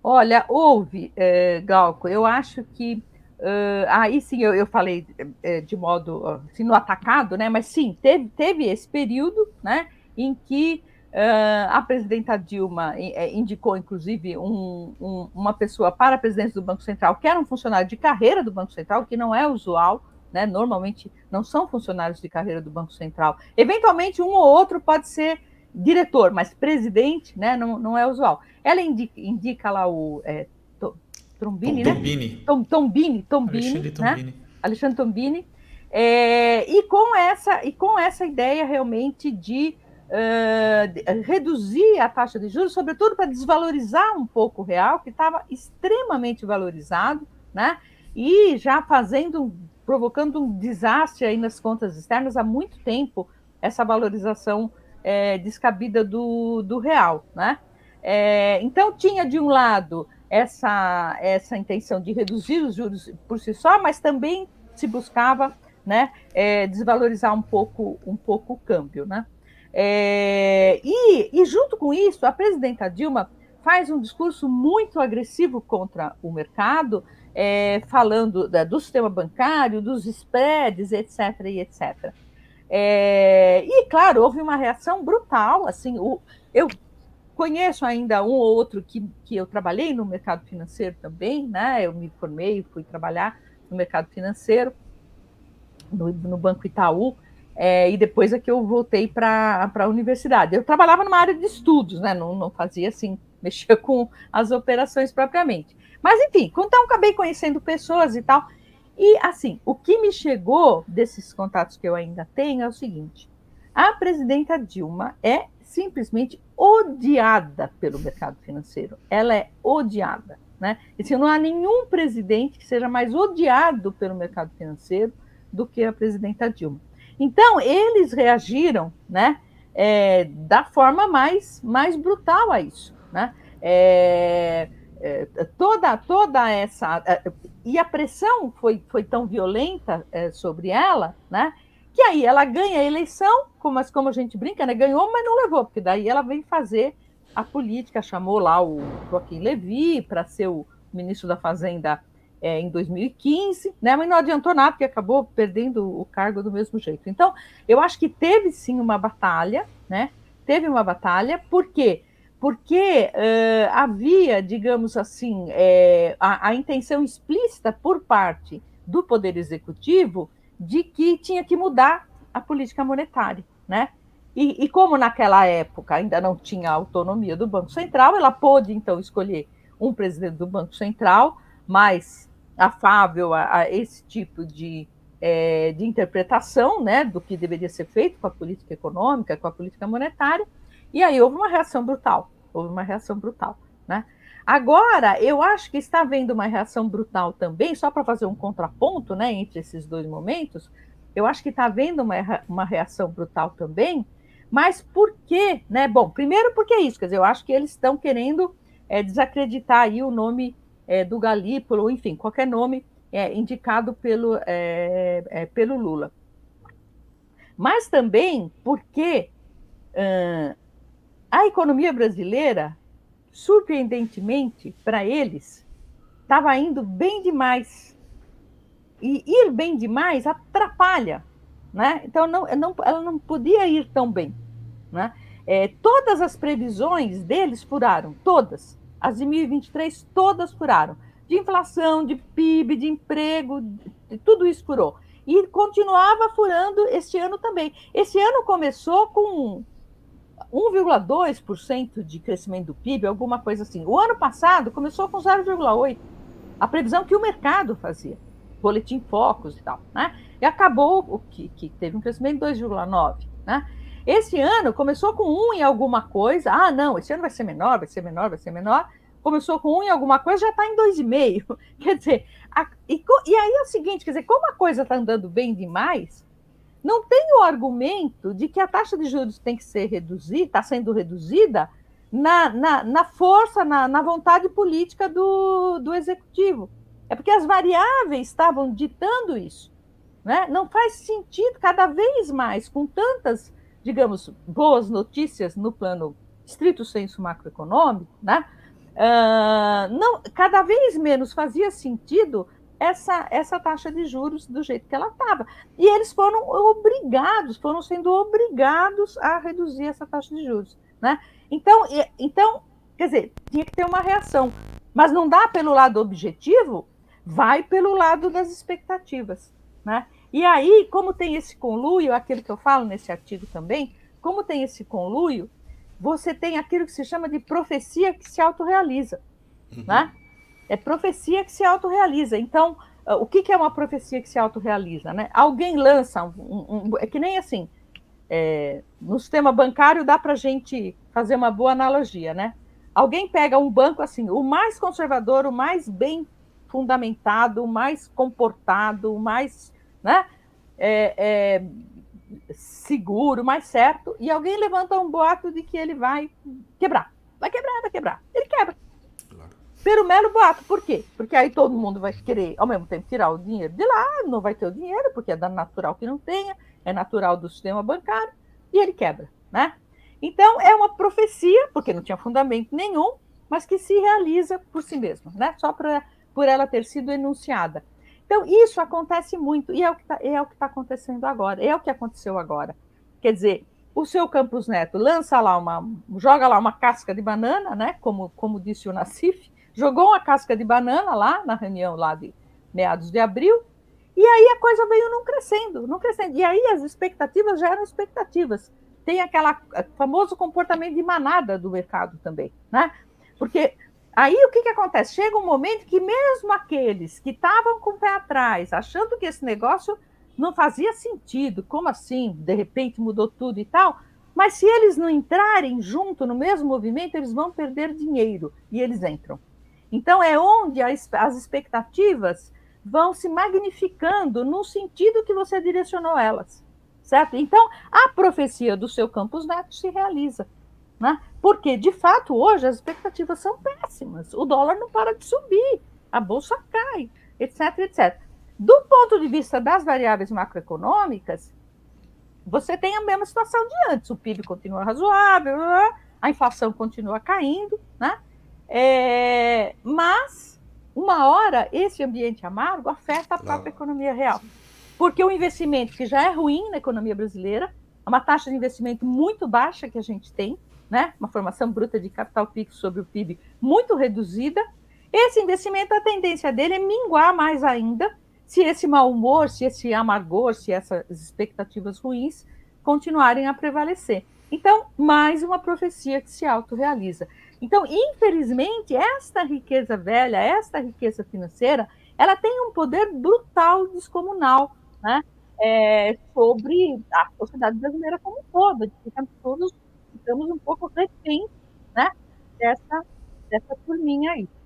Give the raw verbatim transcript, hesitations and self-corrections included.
Olha, houve, eh, Glauco, eu acho que, hã, aí sim eu eu falei, eh, de modo, assim, no atacado, né, mas sim, teve teve esse período, né, em que, hã, a presidenta Dilma i eh, indicou inclusive um um uma pessoa para a presidência do Banco Central, que era um funcionário de carreira do Banco Central, que não é usual, né, normalmente não são funcionários de carreira do Banco Central. Eventualmente, um ou outro pode ser diretor, mas presidente, né, não não é usual. Ela indi indica lá o, eh, To Tom, Trombini, né? Tombini. Tom Tombini Tombini, Alexandre né, Tombini. Alexandre Tombini, eh, e com essa e com essa ideia realmente de, hã, de reduzir a taxa de juros, sobretudo para desvalorizar um pouco o real, que estava extremamente valorizado, né, e já fazendo provocando um desastre aí nas contas externas há muito tempo, essa valorização, eh, descabida do do real, né. Eh, então tinha de um lado essa essa intenção de reduzir os juros por si só, mas também se buscava, né, eh, desvalorizar um pouco um pouco o câmbio, né. Eh, e e junto com isso, a presidenta Dilma faz um discurso muito agressivo contra o mercado, eh, falando da do sistema bancário, dos spreads, etcétera e etcétera. Eh, e claro, houve uma reação brutal, assim, o eu conheço ainda um ou outro que que eu trabalhei no mercado financeiro também, né, eu me formei, fui trabalhar no mercado financeiro no no Banco Itaú, eh, e depois é que eu voltei pra pra universidade. Eu trabalhava numa área de estudos, né, não não fazia, assim, mexia com as operações propriamente. Mas enfim, então acabei conhecendo pessoas e tal, e assim, o que me chegou desses contatos que eu ainda tenho é o seguinte: a presidenta Dilma é simplesmente odiada pelo mercado financeiro, ela é odiada, né, e assim, não há nenhum presidente que seja mais odiado pelo mercado financeiro do que a presidenta Dilma. Então, eles reagiram, né, eh, da forma mais mais brutal a isso, né. Eh eh, toda toda essa eh, e a pressão foi foi tão violenta, eh, sobre ela, né, que aí ela ganha a eleição, como mas como a gente brinca, né, ganhou, mas não levou, porque daí ela vem fazer a política, chamou lá o Joaquim Levy para ser o ministro da Fazenda, eh, em dois mil e quinze, né, mas não adiantou nada, porque acabou perdendo o cargo do mesmo jeito. Então, eu acho que teve sim uma batalha, né, teve uma batalha, por quê? Porque, hã, havia, digamos assim, eh, a a intenção explícita por parte do poder executivo de que tinha que mudar a política monetária, né. E e como naquela época ainda não tinha autonomia do Banco Central, ela pôde então escolher um presidente do Banco Central mais afável a a esse tipo de, eh, de interpretação, né, do que deveria ser feito com a política econômica, com a política monetária, e aí houve uma reação brutal, houve uma reação brutal, né. Agora, eu acho que está havendo uma reação brutal também, só para fazer um contraponto, né, entre esses dois momentos, eu acho que está havendo uma rea uma reação brutal também, mas por quê, né? Bom, primeiro porque é isso, quer dizer, eu acho que eles estão querendo, eh, desacreditar aí o nome, eh, do Galípolo, enfim, qualquer nome, eh, indicado pelo, eh eh, pelo Lula. Mas também porque, hã, a economia brasileira, surpreendentemente para eles, estava indo bem demais. E ir bem demais atrapalha, né, então não não ela não podia ir tão bem, né. Eh, todas as previsões deles furaram, todas. As de mil e vinte e três todas furaram. De inflação, de P I B, de emprego, de tudo isso furou. E continuava furando este ano também. Esse ano começou com um vírgula dois por cento de crescimento do P I B, alguma coisa assim. O ano passado começou com zero vírgula oito, a previsão que o mercado fazia, boletim Focus e tal, né, e acabou o que que teve um crescimento de dois vírgula nove, né. Esse ano começou com um e alguma coisa, "Ah não, esse ano vai ser menor, vai ser menor, vai ser menor", começou com um e alguma coisa, já está em dois vírgula cinco, quer dizer, a e co e aí é o seguinte, quer dizer, como a coisa está andando bem demais, não tem o argumento de que a taxa de juros tem que ser reduzida, está sendo reduzida, na na na força, na na vontade política do do executivo. É porque as variáveis estavam ditando isso, né. Não faz sentido, cada vez mais, com tantas, digamos, boas notícias no plano estrito sensu macroeconômico, né, Uh, não, cada vez menos fazia sentido essa, essa taxa de juros do jeito que ela estava. E eles foram obrigados, foram sendo obrigados a reduzir essa taxa de juros. Né? Então, então, quer dizer, tinha que ter uma reação. Mas não dá pelo lado objetivo, vai pelo lado das expectativas. Né? E aí, como tem esse conluio, aquilo que eu falo nesse artigo também, como tem esse conluio, você tem aquilo que se chama de profecia que se autorrealiza. Uhum. Né? É profecia que se autorrealiza. Então, o que é uma profecia que se autorrealiza? Né? Alguém lança, um, um, um, é que nem assim, é, no sistema bancário dá para a gente fazer uma boa analogia. Né? Alguém pega um banco assim, o mais conservador, o mais bem fundamentado, o mais comportado, o mais... Né? É, é, seguro, mais certo, e alguém levanta um boato de que ele vai quebrar. Vai quebrar, vai quebrar. Ele quebra. Claro. Pelo mero boato. Por quê? Porque aí todo mundo vai querer, ao mesmo tempo, tirar o dinheiro de lá, não vai ter o dinheiro, porque é natural que não tenha, é natural do sistema bancário, e ele quebra. Né? Então, é uma profecia, porque não tinha fundamento nenhum, mas que se realiza por si mesma, né? Só pra, por ela ter sido enunciada. Então, isso acontece muito, e é o que está é o que tá acontecendo agora, é o que aconteceu agora. Quer dizer, o seu Campos Neto lança lá uma, joga lá uma casca de banana, né, como, como disse o Nassif, jogou uma casca de banana lá na reunião lá de meados de abril, e aí a coisa veio não crescendo, não crescendo. E aí as expectativas já eram expectativas. Tem aquele famoso comportamento de manada do mercado também, né? Porque aí o que, que acontece? Chega um momento que mesmo aqueles que estavam com o pé atrás, achando que esse negócio não fazia sentido, como assim, de repente mudou tudo e tal, mas se eles não entrarem junto no mesmo movimento, eles vão perder dinheiro, e eles entram. Então é onde as expectativas vão se magnificando no sentido que você direcionou elas, certo? Então a profecia do seu Campos Neto se realiza. Né? Porque, de fato, hoje as expectativas são péssimas. O dólar não para de subir, a bolsa cai, etc, etcétera. Do ponto de vista das variáveis macroeconômicas, você tem a mesma situação de antes. O P I B continua razoável, a inflação continua caindo, né? É, mas, uma hora, esse ambiente amargo afeta a própria economia real. Porque o investimento, que já é ruim na economia brasileira, é uma taxa de investimento muito baixa que a gente tem, né? Uma formação bruta de capital fixo sobre o P I B muito reduzida. Esse investimento, a tendência dele é minguar mais ainda, se esse mau humor, se esse amargor, se essas expectativas ruins continuarem a prevalecer. Então, mais uma profecia que se autorrealiza. Então, infelizmente, esta riqueza velha, esta riqueza financeira, ela tem um poder brutal, descomunal, né? É, sobre a sociedade brasileira como um todo. Ficamos todos, ficamos um pouco reféns, né? dessa, dessa turminha aí.